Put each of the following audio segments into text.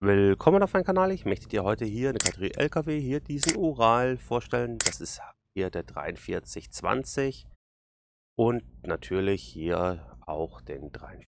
Willkommen auf meinem Kanal. Ich möchte dir heute hier eine Kategorie LKW, hier diesen Ural vorstellen. Das ist hier der 4320 und natürlich hier auch den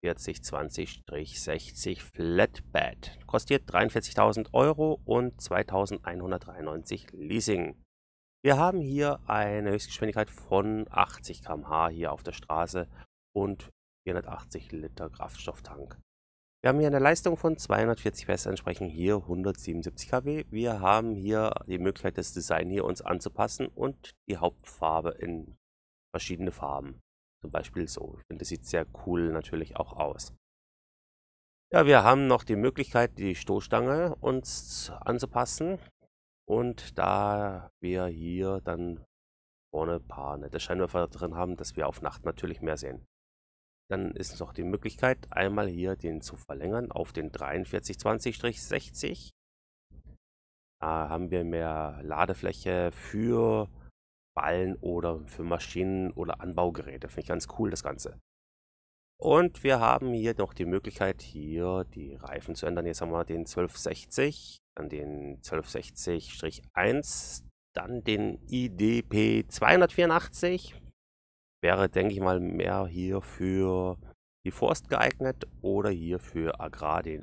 4320-60 Flatbed. Kostet 43.000 Euro und 2.193 Leasing. Wir haben hier eine Höchstgeschwindigkeit von 80 km/h hier auf der Straße und 480 Liter Kraftstofftank. Wir haben hier eine Leistung von 240 PS, entsprechend hier 177 kW. Wir haben hier die Möglichkeit, das Design hier uns anzupassen und die Hauptfarbe in verschiedene Farben. Zum Beispiel so. Ich finde, das sieht sehr cool natürlich auch aus. Ja, wir haben noch die Möglichkeit, die Stoßstange uns anzupassen. Und da wir hier dann vorne ein paar nette Scheinwerfer drin haben, dass wir auf Nacht natürlich mehr sehen. Dann ist noch die Möglichkeit, einmal hier den zu verlängern auf den 4320-60. Da haben wir mehr Ladefläche für Ballen oder für Maschinen oder Anbaugeräte. Finde ich ganz cool, das Ganze. Und wir haben hier noch die Möglichkeit, hier die Reifen zu ändern. Jetzt haben wir den 1260, dann den 1260-1, dann den IDP 284. Wäre, denke ich mal, mehr hier für die Forst geeignet oder hier für Agrar den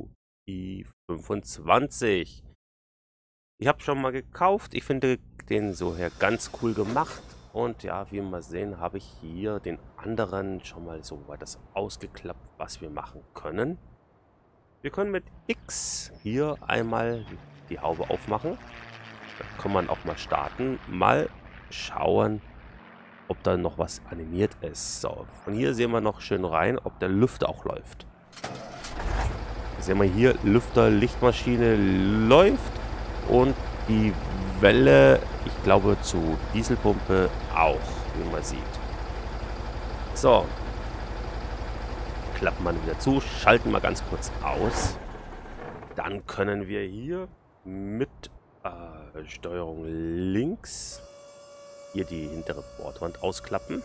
OI25. Ich habe schon mal gekauft. Ich finde den so her ganz cool gemacht. Und ja, wie wir sehen, habe ich hier den anderen schon mal so weit das ausgeklappt, was wir machen können. Wir können mit X hier einmal die Haube aufmachen. Da kann man auch mal starten. Mal schauen, ob da noch was animiert ist. So, von hier sehen wir noch schön rein, ob der Lüfter auch läuft. Sehen wir hier, Lüfter, Lichtmaschine läuft und die Welle, ich glaube zu Dieselpumpe auch, wie man sieht. So, klappen wir wieder zu, schalten wir ganz kurz aus. Dann können wir hier mit Steuerung links hier die hintere Bordwand ausklappen.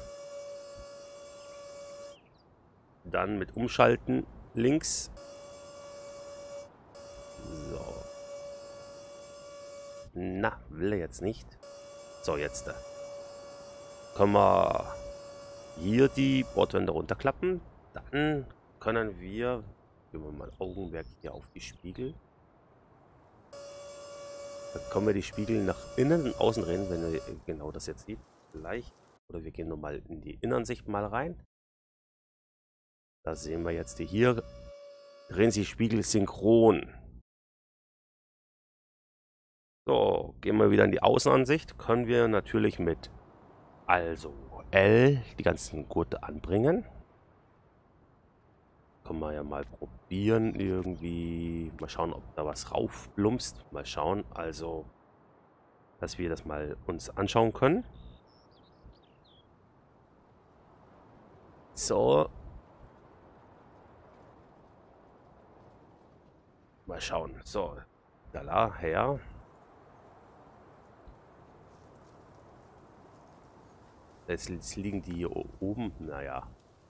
Dann mit Umschalten links. So. Na, will er jetzt nicht. So, jetzt. Können wir hier die Bordwände runterklappen. Dann können wir, geben wir mal Augenmerk hier auf die Spiegel. Dann können wir die Spiegel nach innen und außen drehen, wenn wir genau das jetzt sieht. Vielleicht. Oder wir gehen nochmal in die Innensicht mal rein. Da sehen wir jetzt die hier. Drehen sich Spiegel synchron. So, gehen wir wieder in die Außenansicht. Können wir natürlich mit also L die ganzen Gurte anbringen. Können wir ja mal probieren irgendwie. Mal schauen, ob da was raufplumpst. Mal schauen. Also, dass wir das mal uns anschauen können. So. Mal schauen. So. Da her. Jetzt liegen die hier oben. Naja.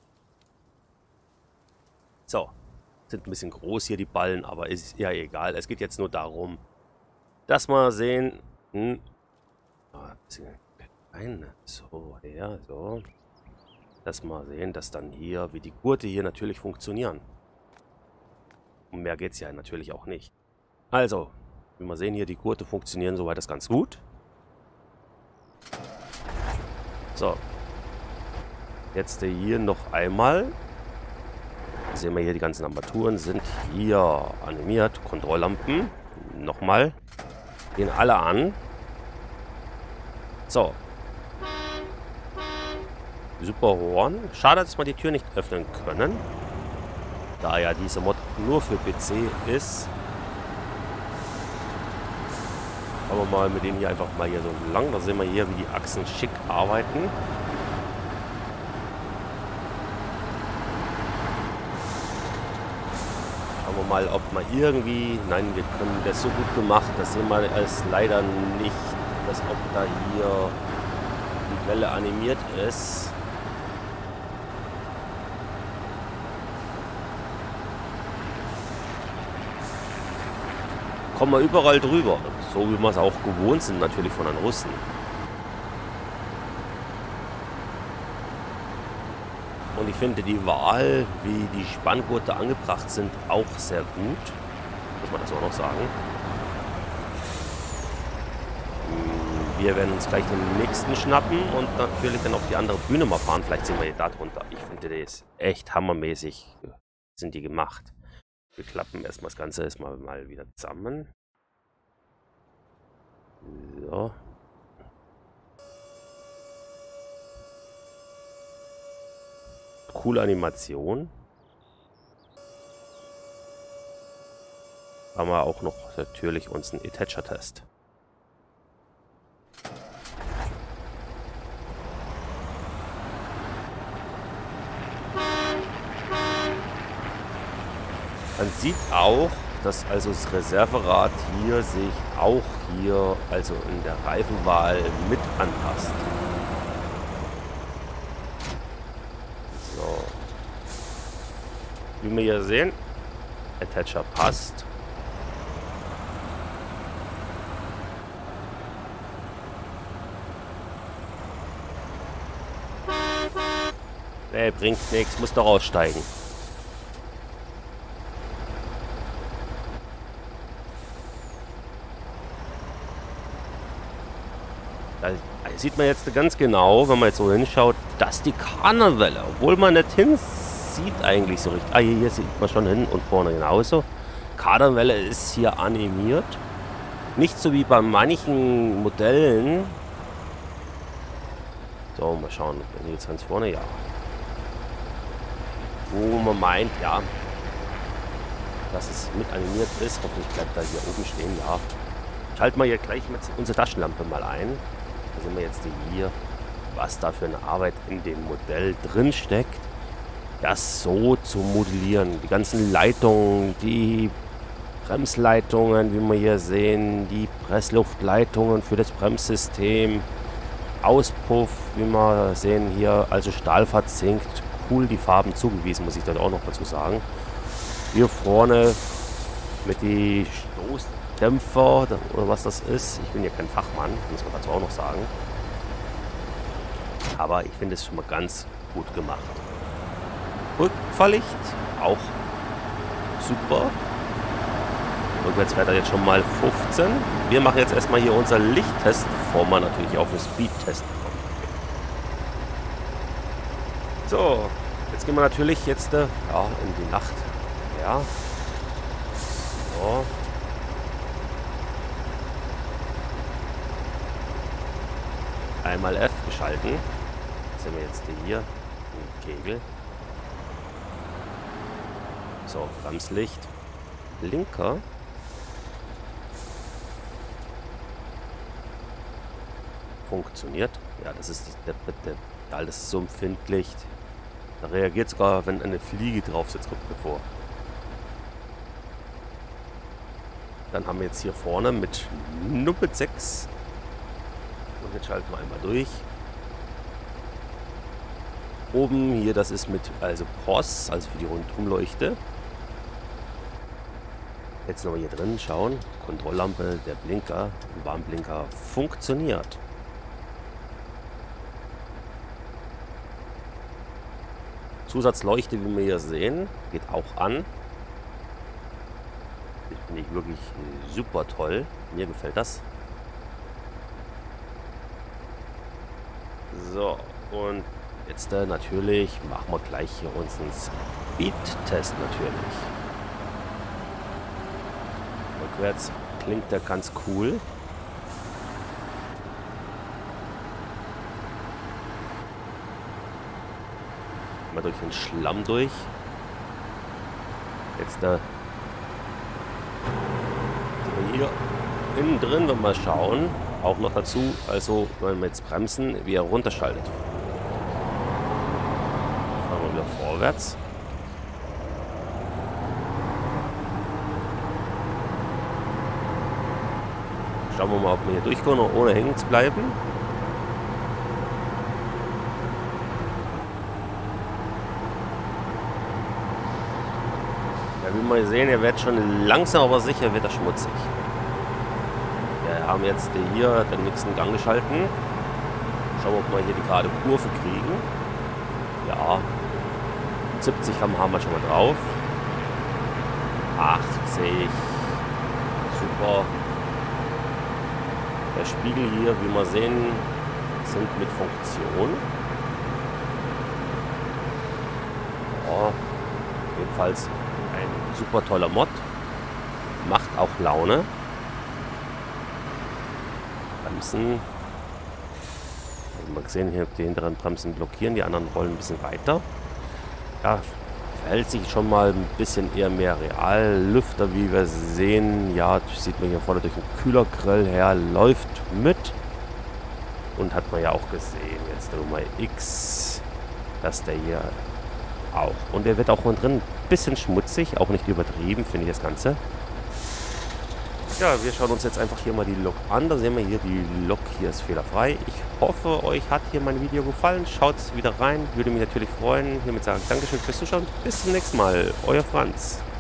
So, sind ein bisschen groß hier die Ballen, aber ist ja egal. Es geht jetzt nur darum, dass wir sehen, ein bisschen klein, so, ja, so, dass wir sehen, dass dann hier, wie die Gurte hier natürlich funktionieren. Und mehr geht es ja natürlich auch nicht. Also, wie wir sehen, hier die Gurte funktionieren soweit das ganz gut. So, jetzt hier noch einmal. Sehen wir hier, die ganzen Armaturen sind hier animiert. Kontrolllampen. Nochmal. Gehen alle an. So. Super Horn. Schade, dass wir die Tür nicht öffnen können. Da ja dieser Mod nur für PC ist. Schauen wir mal mit denen hier einfach mal hier so lang. Da sehen wir hier, wie die Achsen schick arbeiten. Schauen wir mal, ob man irgendwie... Nein, wir können das so gut gemacht, das sehen wir es leider nicht, dass ob da hier die Welle animiert ist. kommen wir überall drüber. So wie wir es auch gewohnt sind, natürlich von den Russen. Und ich finde die Wahl, wie die Spanngurte angebracht sind, auch sehr gut. Muss man das auch noch sagen. Wir werden uns gleich den nächsten schnappen und natürlich dann auf die andere Bühne mal fahren. Vielleicht sehen wir hier da drunter. Ich finde, das ist echt hammermäßig. Sind die gemacht. Wir klappen erstmal das Ganze mal wieder zusammen. So. Coole Animation. Haben wir auch noch natürlich uns einen Attacher-Test. Man sieht auch, dass also das Reserverad hier sich auch hier, also in der Reifenwahl mit anpasst. So. Wie wir hier sehen, Attacher passt. Nee, bringt nichts, muss doch aussteigen. Da sieht man jetzt ganz genau, wenn man jetzt so hinschaut, dass die Kardanwelle, obwohl man nicht hinsieht eigentlich so richtig. Ah, hier sieht man schon hin und vorne genauso. Kardanwelle ist hier animiert. Nicht so wie bei manchen Modellen. So, mal schauen, wenn jetzt ganz vorne, ja. Wo man meint, ja, dass es mit animiert ist. Hoffentlich bleibt da hier oben stehen, ja. Schalten wir hier gleich mit unsere Taschenlampe mal ein. Da sehen wir jetzt hier, was da für eine Arbeit in dem Modell drin steckt, das so zu modellieren. Die ganzen Leitungen, die Bremsleitungen, wie wir hier sehen, die Pressluftleitungen für das Bremssystem, Auspuff, wie wir sehen hier, also Stahl verzinkt, cool die Farben zugewiesen, muss ich dann auch noch dazu sagen. Hier vorne mit die Stoßdämpfer oder was das ist. Ich bin ja kein Fachmann, muss man dazu auch noch sagen. Aber ich finde es schon mal ganz gut gemacht. Rückfahrlicht, auch super. Rückwärts fährt er jetzt schon mal 15. Wir machen jetzt erstmal hier unser Lichttest, bevor man natürlich auf den Speedtest kommt. So, jetzt gehen wir natürlich jetzt in die Nacht. Ja. So. Einmal F geschalten. Das sehen wir jetzt hier im Kegel. So, Bremslicht. Blinker. Funktioniert. Ja, das ist alles ist so empfindlich. Da reagiert sogar, wenn eine Fliege drauf sitzt, kommt mir vor. Dann haben wir jetzt hier vorne mit Nummer 6. Und jetzt schalten wir einmal durch. Oben hier, das ist mit POS, also für die Rundumleuchte. Jetzt nochmal hier drin schauen. Kontrolllampe, der Blinker, Warnblinker funktioniert. Zusatzleuchte, wie wir hier sehen, geht auch an. Das finde ich wirklich super toll. Mir gefällt das. So, und jetzt natürlich machen wir gleich hier unseren Speed-Test natürlich. Rückwärts klingt der ganz cool. Mal durch den Schlamm durch. Jetzt sind wir hier innen drin, wenn wir schauen. Auch noch dazu, also wenn wir jetzt bremsen, wie er runterschaltet. Fahren wir wieder vorwärts. Schauen wir mal, ob wir hier durchkommen, ohne hängen zu bleiben. Ja, wie wir sehen, er wird schon langsam, aber sicher wird er schmutzig. haben jetzt hier den nächsten Gang geschalten. Schauen wir, ob wir hier die gerade Kurve kriegen. Ja, 70 haben wir schon mal drauf. 80. Super. Der Spiegel hier, wie wir sehen, sind mit Funktion. Ja, jedenfalls ein super toller Mod. Macht auch Laune. Bremsen. Wie man gesehen, hier die hinteren Bremsen blockieren, die anderen rollen ein bisschen weiter. Ja, verhält sich schon mal ein bisschen eher mehr real. Lüfter, wie wir sehen, ja, sieht man hier vorne durch den Kühlergrill her, läuft mit. Und hat man ja auch gesehen, jetzt der Nummer X, dass der hier auch. Und der wird auch von drin ein bisschen schmutzig, auch nicht übertrieben, finde ich das Ganze. Ja, wir schauen uns jetzt einfach hier mal die Lok an. Da sehen wir hier, die Lok hier ist fehlerfrei. Ich hoffe, euch hat hier mein Video gefallen. Schaut wieder rein, würde mich natürlich freuen. Hiermit sage ich Dankeschön fürs Zuschauen. Bis zum nächsten Mal. Euer Franz.